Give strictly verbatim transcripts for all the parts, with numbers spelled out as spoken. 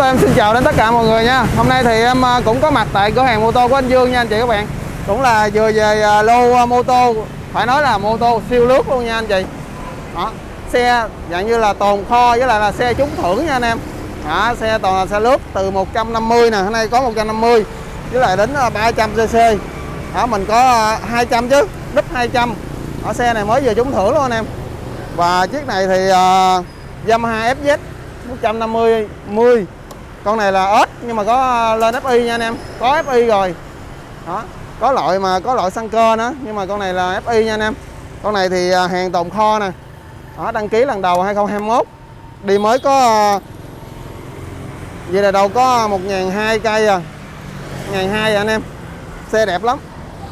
Hello, em xin chào đến tất cả mọi người nha. Hôm nay thì em cũng có mặt tại cửa hàng mô tô của anh Dương nha anh chị các bạn. Cũng là vừa về lô mô tô, phải nói là mô tô siêu lướt luôn nha anh chị. Đó, xe dạng như là tồn kho với lại là xe trúng thưởng nha anh em. Đó, xe toàn là xe lướt từ một trăm năm mươi nè, hôm nay có một trăm năm mươi với lại đến ba trăm xê xê. Đó, mình có hai trăm chứ, đúp hai trăm. Ở xe này mới vừa trúng thưởng luôn anh em. Và chiếc này thì uh, Yamaha ép zét một trăm năm mươi mười. Con này là ếch nhưng mà có lên ép i nha anh em, có ép i rồi. Đó, có loại mà có loại xăng cơ nữa, nhưng mà con này là ép i nha anh em. Con này thì hàng tồn kho nè. Đó, đăng ký lần đầu hai không hai mốt. Đi mới có vậy là đâu có một nghìn hai trăm cây à. một nghìn hai trăm anh em. Xe đẹp lắm.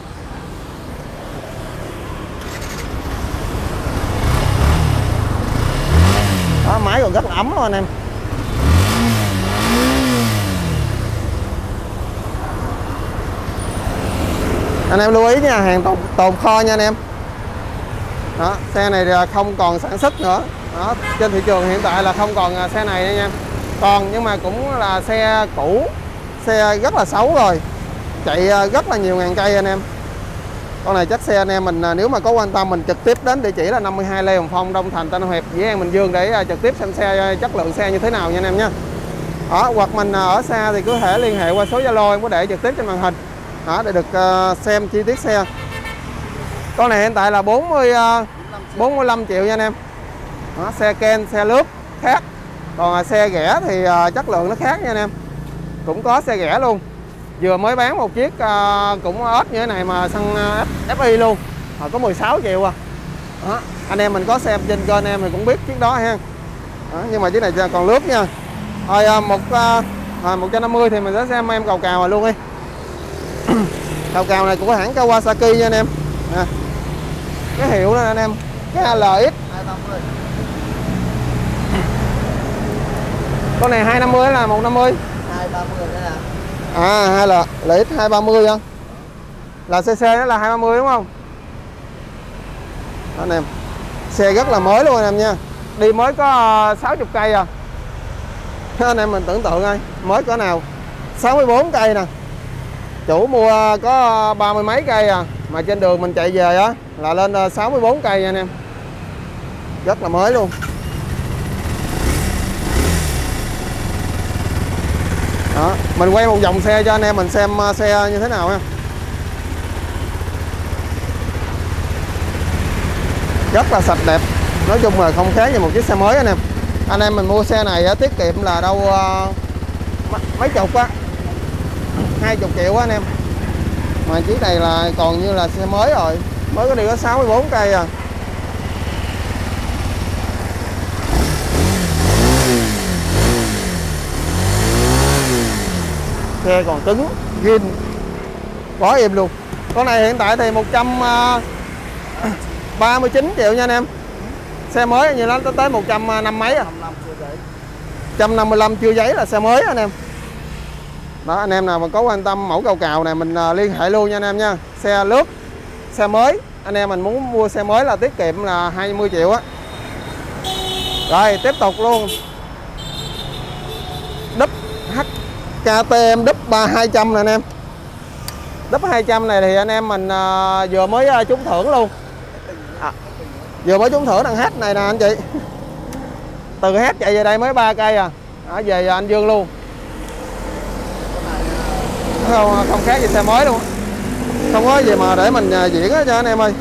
Đó, máy còn rất là ấm luôn anh em. Anh em lưu ý nha, hàng tồn, tồn kho nha anh em. Đó, xe này không còn sản xuất nữa. Đó, trên thị trường hiện tại là không còn xe này nha anh em. Còn nhưng mà cũng là xe cũ, xe rất là xấu rồi, chạy rất là nhiều ngàn cây anh em. Con này chắc xe anh em mình nếu mà có quan tâm mình trực tiếp đến địa chỉ là năm mươi hai Lê Hồng Phong, Đông Thành, Tân Hiệp, Dĩ An, Bình Dương để trực tiếp xem xe chất lượng xe như thế nào nha anh em nhé. Đó, hoặc mình ở xa thì cứ thể liên hệ qua số Zalo em có để trực tiếp trên màn hình. Đó, để được uh, xem chi tiết xe. Con này hiện tại là bốn mươi, uh, bốn mươi lăm triệu nha anh em. Đó, xe Ken, xe lướt khác. Còn uh, xe rẻ thì uh, chất lượng nó khác nha anh em. Cũng có xe rẻ luôn. Vừa mới bán một chiếc uh, cũng ếch như thế này mà xăng uh, ép i luôn. Họ có mười sáu triệu à. Đó, anh em mình có xem trên kênh anh em thì cũng biết chiếc đó ha. Đó, nhưng mà chiếc này còn lướt nha. Rồi uh, một uh, uh, một trăm năm mươi thì mình sẽ xem em cầu cào rồi luôn đi. Cầu cào này của hãng Kawasaki nha anh em. À, cái hiệu đó anh em, cái a lờ ích hai năm mươi. Con này hai năm mươi là một năm mươi. hai ba mươi đó là. À, hay là lờ ích hai ba mươi không? Là xê xê đó là hai ba mươi đúng không? Đó anh em. Xe rất là mới luôn anh em nha. Đi mới có sáu mươi cây à. Đó, anh em mình tưởng tượng coi, mới cỡ nào. sáu mươi bốn cây nè. Chủ mua có ba mươi mấy cây à, mà trên đường mình chạy về á là lên sáu mươi bốn cây nha anh em. Rất là mới luôn. Đó, mình quay một vòng xe cho anh em mình xem xe như thế nào ha. Rất là sạch đẹp. Nói chung là không khác như một chiếc xe mới anh em. Anh em mình mua xe này á, tiết kiệm là đâu uh, mấy chục á, hai mươi triệu á anh em. Mà chiếc này là còn như là xe mới rồi, mới có đi có sáu mươi bốn cây à. Xe còn cứng, zin, quá im luôn. Con này hiện tại thì một trăm ba mươi chín triệu nha anh em. Xe mới như nó tới một trăm năm mấy à. một trăm năm mươi lăm chưa giấy là xe mới anh em. Đó, anh em nào mà có quan tâm mẫu cầu cào này mình uh, liên hệ luôn nha anh em nha. Xe lướt, xe mới, anh em mình muốn mua xe mới là tiết kiệm là hai mươi triệu á. Rồi tiếp tục luôn. Đúp hát ca tê em đúp ba hai trăm nè anh em. Đúp hai trăm này thì anh em mình uh, vừa mới uh, trúng thưởng luôn. À, vừa mới trúng thưởng thằng hát này nè anh chị. Từ hát chạy về đây mới ba cây à. Đó, về anh Dương luôn. Không, không khác gì xe mới luôn, không có gì mà để mình diễn cho anh em ơi.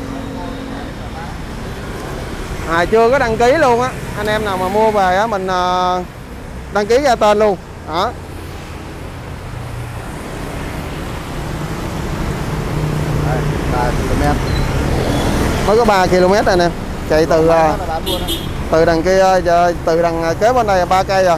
À, chưa có đăng ký luôn á, anh em nào mà mua về á mình đăng ký ra tên luôn. Đó, ba ki lô mét, mới có ba ki lô mét này nè, chạy từ từ đằng kia từ đằng kế bên đây là ba cây rồi.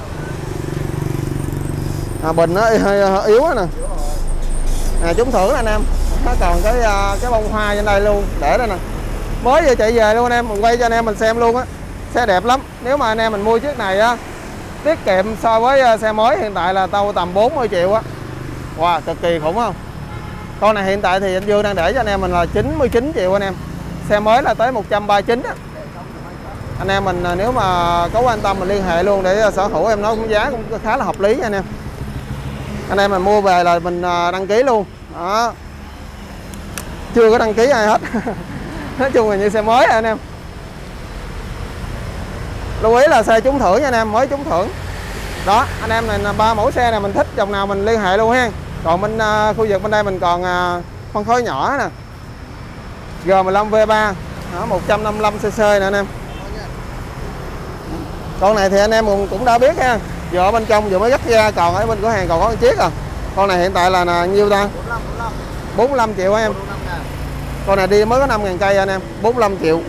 À, bình nó yếu quá nè. À, trúng thưởng anh em. Nó còn cái cái bông hoa trên đây luôn, để đây nè. Mới vừa chạy về luôn anh em, mình quay cho anh em mình xem luôn á. Xe đẹp lắm. Nếu mà anh em mình mua chiếc này á, tiết kiệm so với xe mới hiện tại là tao tầm bốn mươi triệu á. Wow, cực kỳ khủng không? Con này hiện tại thì anh Dương đang để cho anh em mình là chín mươi chín triệu anh em. Xe mới là tới một trăm ba mươi chín á. anh em mình nếu mà có quan tâm mình liên hệ luôn để sở hữu, em nói cũng giá cũng khá là hợp lý nha anh em. Anh em mình mua về là mình đăng ký luôn đó, chưa có đăng ký ai hết. Nói chung là như xe mới anh em. Lưu ý là xe trúng thưởng nha anh em, mới trúng thưởng đó. Anh em này ba mẫu xe này mình thích dòng nào mình liên hệ luôn ha. Còn bên uh, khu vực bên đây mình còn uh, phân khối nhỏ nè, G mười lăm V ba đó, một trăm năm mươi lăm xê xê nè anh em. Con này thì anh em cũng đã biết ha, vừa ở bên trong vừa mới gắt ra, còn ở bên cửa hàng còn có một chiếc à. Con này hiện tại là, là nhiêu ta? bốn mươi lăm triệu em. Con này đi mới có năm ngàn cây anh em, bốn mươi lăm triệu.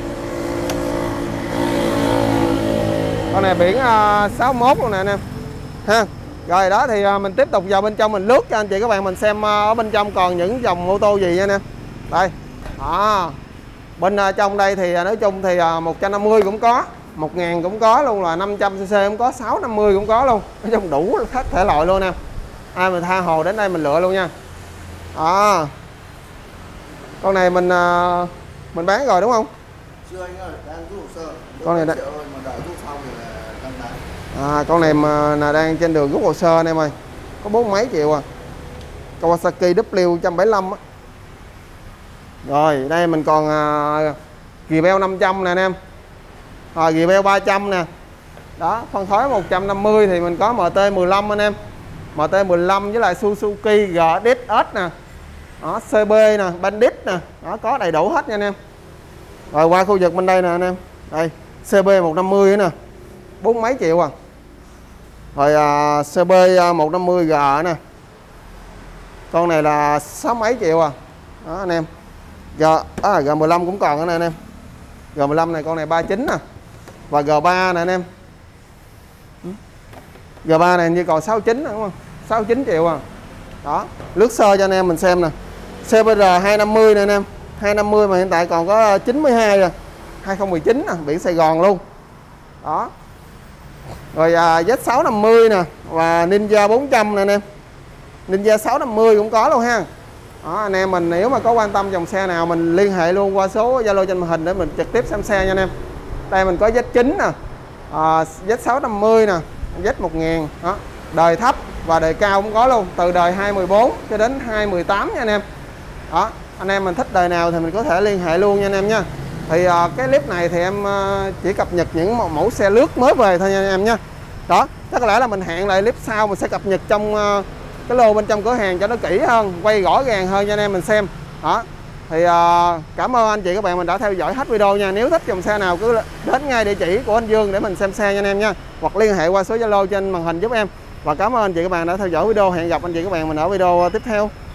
Con này biển uh, sáu mốt luôn nè anh em ha. Rồi đó thì uh, mình tiếp tục vào bên trong mình lướt cho anh chị các bạn mình xem uh, ở bên trong còn những dòng ô tô gì nha anh em. Đây đó. Bên uh, trong đây thì uh, nói chung thì uh, một trăm năm mươi cũng có, một ngàn cũng có luôn, là năm trăm xê xê cũng có, sáu trăm năm mươi cũng có luôn. Nói chung đủ các thể loại luôn nè. Ai mình tha hồ đến đây mình lựa luôn nha. Đó. Con này mình uh, mình bán rồi đúng không? Chưa anh ơi, đang rút hồ sơ. Con này đã... mà đợi rút xong thì là đang bán. À, con này mà là đang trên đường rút hồ sơ anh em ơi. Có bốn mấy triệu à. Kawasaki W một trăm bảy mươi lăm á. Rồi, đây mình còn uh, Rebel năm trăm nè anh em. Rồi Rebel ba trăm nè. Đó, phân khối một trăm năm mươi thì mình có em tê mười lăm anh em. em tê mười lăm với lại Suzuki giê đê ét nè. Đó, xê bê nè, Bandit nè. Đó, có đầy đủ hết nha anh em. Rồi qua khu vực bên đây nè anh em. Đây, xê bê một trăm năm mươi nữa nè. Bốn mấy triệu à. Rồi à, xê bê một trăm năm mươi G nè. Con này là sáu mấy triệu à. Đó anh em. G à, G mười lăm cũng còn nè anh em. G mười lăm này con này ba mươi chín nè. Và G ba nè anh em. G ba này như còn sáu mươi chín nè đúng không? sáu mươi chín triệu à. Đó, lướt sơ cho anh em mình xem nè. xê bê rờ hai trăm năm mươi nè anh em. hai trăm năm mươi mà hiện tại còn có chín mươi hai rồi. hai không một chín nè, biển Sài Gòn luôn. Đó. Rồi à, Z sáu trăm năm mươi nè và Ninja bốn trăm nè anh em. Ninja sáu trăm năm mươi cũng có luôn ha. Đó, anh em mình nếu mà có quan tâm dòng xe nào mình liên hệ luôn qua số Zalo trên màn hình để mình trực tiếp xem xe nha anh em. Đây mình có Z chín nè, à, Z sáu trăm năm mươi nè, Z một nghìn đó. Đời thấp và đời cao cũng có luôn, từ đời hai mười bốn cho đến hai mười tám nha anh em. Đó, anh em mình thích đời nào thì mình có thể liên hệ luôn nha anh em nha. Thì uh, cái clip này thì em uh, chỉ cập nhật những mẫu, mẫu xe lướt mới về thôi nha anh em nha. Đó, chắc có lẽ là mình hẹn lại clip sau mình sẽ cập nhật trong uh, cái lô bên trong cửa hàng cho nó kỹ hơn, quay rõ ràng hơn cho anh em mình xem. Đó. Thì uh, cảm ơn anh chị các bạn mình đã theo dõi hết video nha. Nếu thích dòng xe nào cứ đến ngay địa chỉ của anh Dương để mình xem xe nha anh em nha. Hoặc liên hệ qua số Zalo trên màn hình giúp em. Và cảm ơn anh chị các bạn đã theo dõi video. Hẹn gặp anh chị các bạn mình ở video tiếp theo.